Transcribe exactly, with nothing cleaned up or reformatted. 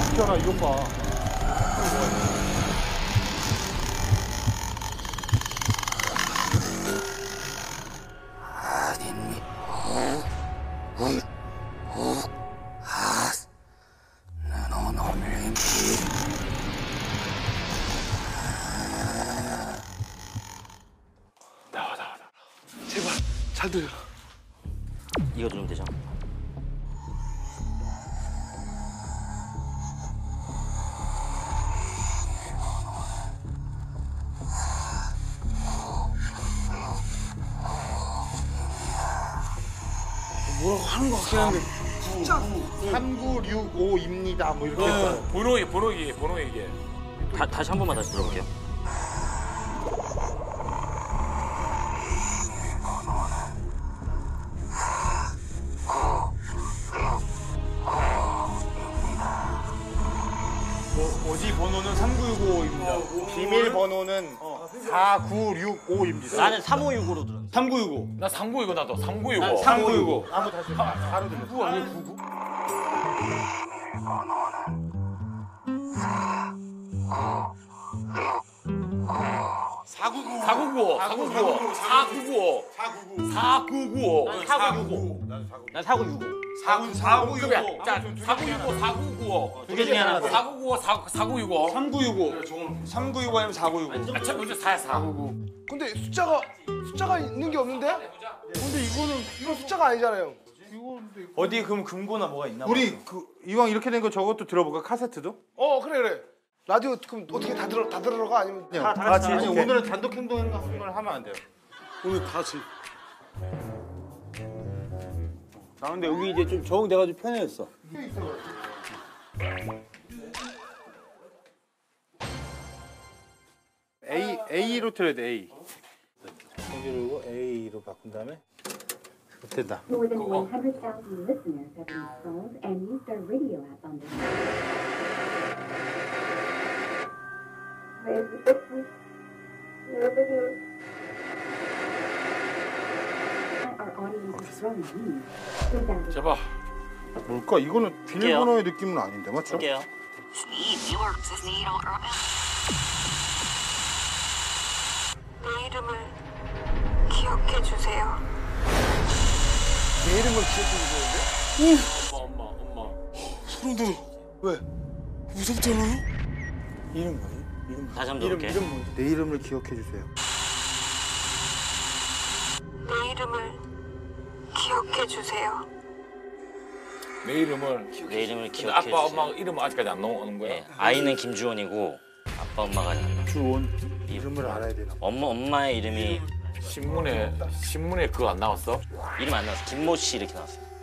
막혀라 이것 봐. 나와 나와 나와. 제발 잘 들려. 이거 누르면 되죠? 뭐라고 하는 것 같긴 한데. 숫자 삼구육오입니다. 뭐 이렇게 했잖아요. 번호 얘기 번호 얘기 번호 얘기. 다, 다시 한 번만 다시 들어볼게요. 뭐, 어디 번호는 삼구육오입니다. 비밀 번호는 사구육오입니다. 나는 삼오육오로 들었어. 삼구육오. 나 삼구이고 나도 삼구이고. 난 삼구육오. 아무 다시 바로 들려. 구구 아니야 구구? 사구구. 사구구오 사구구오 사구구오 사구구오 사구구오 난 사구육오. 사구 사구육오. 자 사구육오 사구구오 두 개 중에 하나. 사구구오 사구육오 삼구육오. 삼구육오 아니면 사구육오. 아참 먼저 사야 사구구. 근데 숫자가 숫자가 있는 게 없는데? 근데 이거는 이건 숫자가 아니잖아요. 어디 그럼 금고나 뭐가 있나? 우리 그 이왕 이렇게 된 거 저것도 들어볼까? 카세트도? 어 그래 그래. 라디오 그럼 어떻게 다 들어 다 들어가 아니면 다, 다 같이. 아니 오늘은 단독 행동 같은 걸 하면 안 돼요. 오늘 다 같이. 나 근데 여기 이제 좀 적응돼가지고 편해졌어. A A로 틀어야 돼. A. 여기로 A로 바꾼 다음에 됐다. More than one hundred thousand listeners have installed and used our radio app on this. Our audience is growing huge. So that is 제발. 뭘까? 이거는 비밀번호의 느낌은 아닌데, 맞죠? 할게요. 내 이름을 기억해 주세요. 내 이름을 기억해 주세요. 엄마 엄마 엄마. 소름 돋아. 왜? 무섭잖아요? 이름 뭐지? 이름 다시 한번 이름 들어볼게. 이름 뭐지? 내 이름을 기억해 주세요. 내 이름을 기억해 주세요. 내 이름을 내 이름을 근데 기억해 아빠 주세요. 엄마 이름은 아직까지 안 나오는 거야? 네, 아이는 김주원이고 아빠 엄마가 주원 이름을 알아야 되나? 엄마 엄마의 이름이 신문에 신문에 그거 안 나왔어? 이름 안 나왔어. 김모 씨 이렇게 나왔어요.